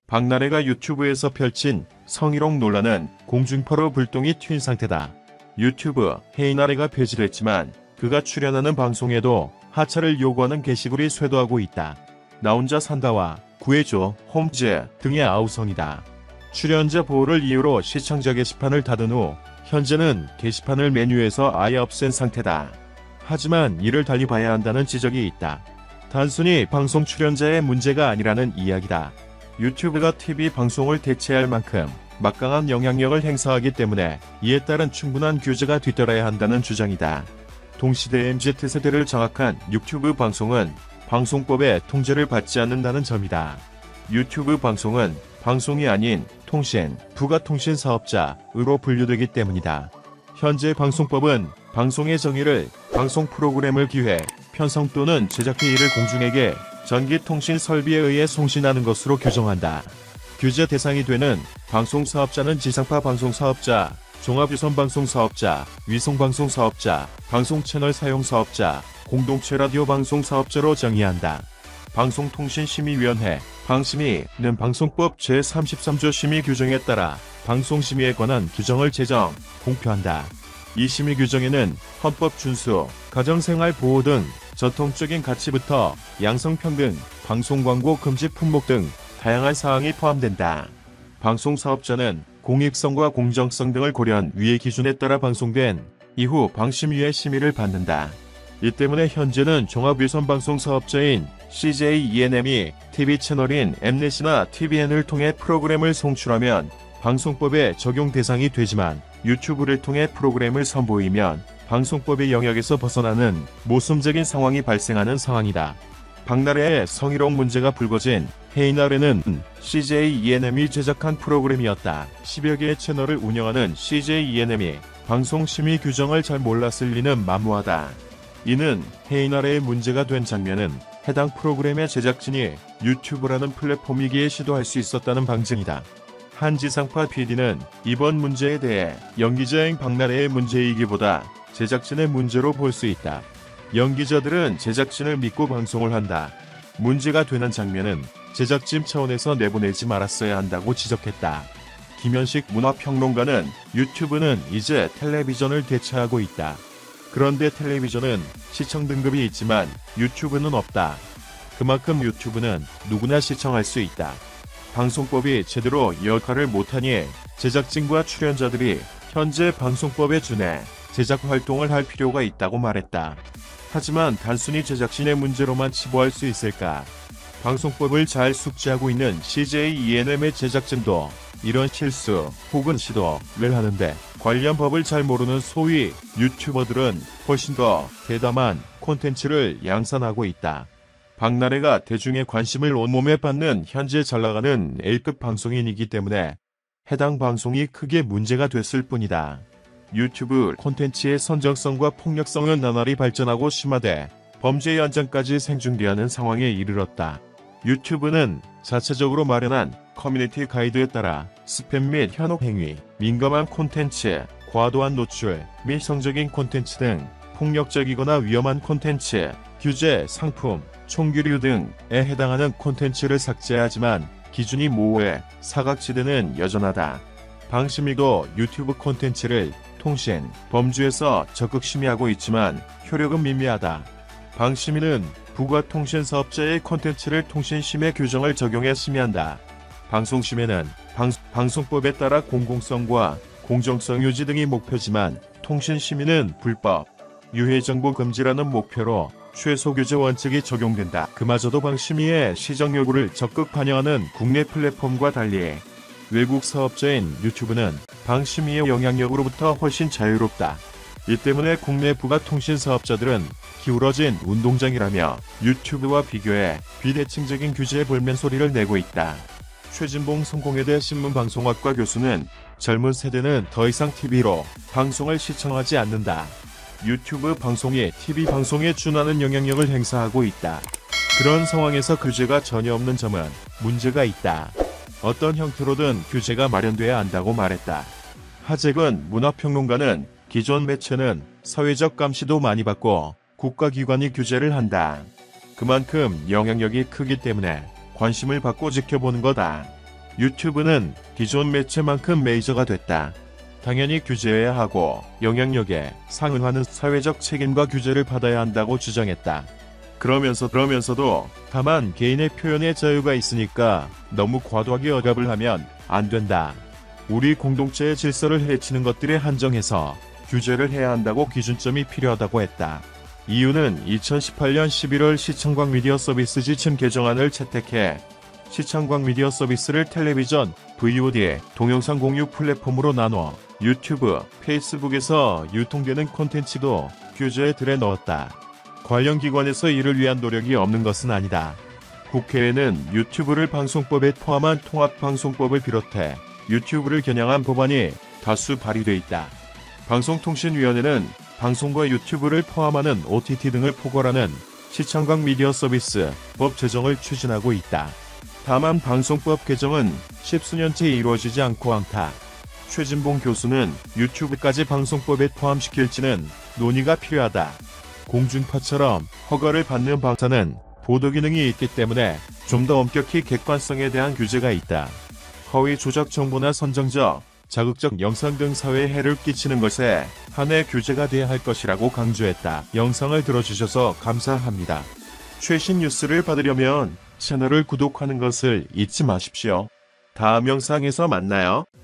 박나래가 유튜브에서 펼친 성희롱 논란은 공중파로 불똥이 튄 상태다. 유튜브 헤이나래가 폐지됐지만 그가 출연하는 방송에도 하차를 요구하는 게시글이 쇄도하고 있다. 나 혼자 산다와 구해줘, 홈즈 등의 아우성이다. 출연자 보호를 이유로 시청자 게시판을 닫은 후 현재는 게시판을 메뉴에서 아예 없앤 상태다. 하지만 이를 달리 봐야 한다는 지적이 있다. 단순히 방송 출연자의 문제가 아니라는 이야기다. 유튜브가 TV 방송을 대체할 만큼 막강한 영향력을 행사하기 때문에 이에 따른 충분한 규제가 뒤따라야 한다는 주장이다. 동시대 MZ세대를 장악한 유튜브 방송은 방송법의 통제를 받지 않는다는 점이다. 유튜브 방송은 방송이 아닌 통신, 부가통신 사업자로 분류되기 때문이다. 현재 방송법은 방송의 정의를 방송 프로그램을 기획, 편성 또는 제작비를 공중에게 전기통신 설비에 의해 송신하는 것으로 규정한다. 규제 대상이 되는 방송사업자는 지상파 방송사업자, 종합유선방송사업자, 위성방송사업자, 방송채널 사용사업자, 공동체 라디오 방송사업자로 정의한다. 방송통신심의위원회 방심위는 방송법 제33조 심의 규정에 따라 방송심의에 관한 규정을 제정, 공표한다. 이 심의 규정에는 헌법 준수, 가정생활 보호 등 전통적인 가치부터 양성평등, 방송광고 금지 품목 등 다양한 사항이 포함된다. 방송사업자는 공익성과 공정성 등을 고려한 위의 기준에 따라 방송된 이후 방심위의 심의를 받는다. 이 때문에 현재는 종합유선방송사업자인 CJ-ENM이 TV 채널인 엠넷이나 TVN을 통해 프로그램을 송출하면 방송법의 적용 대상이 되지만 유튜브를 통해 프로그램을 선보이면 방송법의 영역에서 벗어나는 모순적인 상황이 발생하는 상황이다. 박나래의 성희롱 문제가 불거진 헤이나래는 CJ-ENM이 제작한 프로그램이었다. 10여 개의 채널을 운영하는 CJ-ENM이 방송심의 규정을 잘 몰랐을 리는 만무하다. 이는 헤이나래의 문제가 된 장면은 해당 프로그램의 제작진이 유튜브라는 플랫폼이기에 시도할 수 있었다는 방증이다. 한 지상파 PD는 이번 문제에 대해 연기자인 박나래의 문제이기보다 제작진의 문제로 볼 수 있다. 연기자들은 제작진을 믿고 방송을 한다. 문제가 되는 장면은 제작진 차원에서 내보내지 말았어야 한다고 지적했다. 김현식 문화평론가는 유튜브는 이제 텔레비전을 대체하고 있다. 그런데 텔레비전은 시청 등급이 있지만 유튜브는 없다. 그만큼 유튜브는 누구나 시청할 수 있다. 방송법이 제대로 역할을 못하니 제작진과 출연자들이 현재 방송법에 준해 제작 활동을 할 필요가 있다고 말했다. 하지만 단순히 제작진의 문제로만 치부할 수 있을까? 방송법을 잘 숙지하고 있는 CJ-ENM의 제작진도 이런 실수 혹은 시도를 하는데 관련 법을 잘 모르는 소위 유튜버들은 훨씬 더 대담한 콘텐츠를 양산하고 있다. 박나래가 대중의 관심을 온몸에 받는 현재 잘나가는 A급 방송인이기 때문에 해당 방송이 크게 문제가 됐을 뿐이다. 유튜브 콘텐츠의 선정성과 폭력성은 나날이 발전하고 심화돼 범죄 연장까지 생중계하는 상황에 이르렀다. 유튜브는 자체적으로 마련한 커뮤니티 가이드에 따라 스팸 및 현혹 행위, 민감한 콘텐츠, 과도한 노출, 미성적인 콘텐츠 등 폭력적이거나 위험한 콘텐츠, 규제, 상품, 총규류 등에 해당하는 콘텐츠를 삭제하지만 기준이 모호해 사각지대는 여전하다. 방심위도 유튜브 콘텐츠를 통신, 범주에서 적극 심의하고 있지만 효력은 미미하다. 방심위는 부가통신 사업자의 콘텐츠를 통신심의 규정을 적용해 심의한다. 방송심의는 방송법에 따라 공공성과 공정성 유지 등이 목표지만 통신심의는 불법, 유해정보 금지라는 목표로 최소 규제 원칙이 적용된다. 그마저도 방심위의 시정 요구를 적극 반영하는 국내 플랫폼과 달리 외국 사업자인 유튜브는 방심위의 영향력으로부터 훨씬 자유롭다. 이 때문에 국내 부가통신 사업자들은 기울어진 운동장이라며 유튜브와 비교해 비대칭적인 규제에 볼멘 소리를 내고 있다. 최진봉 성공회대 신문방송학과 교수는 젊은 세대는 더 이상 TV로 방송을 시청하지 않는다. 유튜브 방송이 TV 방송에 준하는 영향력을 행사하고 있다. 그런 상황에서 규제가 전혀 없는 점은 문제가 있다. 어떤 형태로든 규제가 마련돼야 한다고 말했다. 하재근 문화평론가는 기존 매체는 사회적 감시도 많이 받고 국가기관이 규제를 한다. 그만큼 영향력이 크기 때문에 관심을 받고 지켜보는 거다. 유튜브는 기존 매체만큼 메이저가 됐다. 당연히 규제해야 하고 영향력에 상응하는 사회적 책임과 규제를 받아야 한다고 주장했다. 그러면서도 다만 개인의 표현의 자유가 있으니까 너무 과도하게 억압을 하면 안 된다. 우리 공동체의 질서를 해치는 것들에 한정해서 규제를 해야 한다고 기준점이 필요하다고 했다. 이유는 2018년 11월 시청각 미디어 서비스 지침 개정안을 채택해 시청각 미디어 서비스를 텔레비전, VOD, 동영상 공유 플랫폼으로 나눠 유튜브, 페이스북에서 유통되는 콘텐츠도 규제에 들에 넣었다. 관련 기관에서 이를 위한 노력이 없는 것은 아니다. 국회에는 유튜브를 방송법에 포함한 통합방송법을 비롯해 유튜브를 겨냥한 법안이 다수 발의돼 있다. 방송통신위원회는 방송과 유튜브를 포함하는 OTT 등을 포괄하는 시청각 미디어 서비스 법 제정을 추진하고 있다. 다만 방송법 개정은 십수년째 이루어지지 않고 않다. 최진봉 교수는 유튜브까지 방송법에 포함시킬지는 논의가 필요하다. 공중파처럼 허가를 받는 방송사는 보도 기능이 있기 때문에 좀 더 엄격히 객관성에 대한 규제가 있다. 허위 조작 정보나 선정적, 자극적 영상 등 사회에 해를 끼치는 것에 한해 규제가 돼야 할 것이라고 강조했다. 영상을 들어주셔서 감사합니다. 최신 뉴스를 받으려면 채널을 구독하는 것을 잊지 마십시오. 다음 영상에서 만나요.